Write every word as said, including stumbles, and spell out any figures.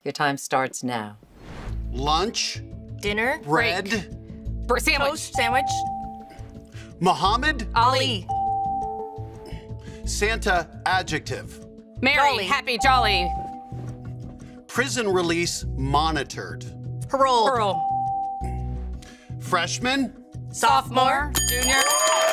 Your time starts now. Lunch. Dinner. Bread. Break. Sandwich. Toast. Sandwich. Muhammad. Ali. Santa, adjective. Merry. Jolly. Happy. Jolly. Prison release, monitored. Parole. Pearl. Freshman. Sophomore. Junior.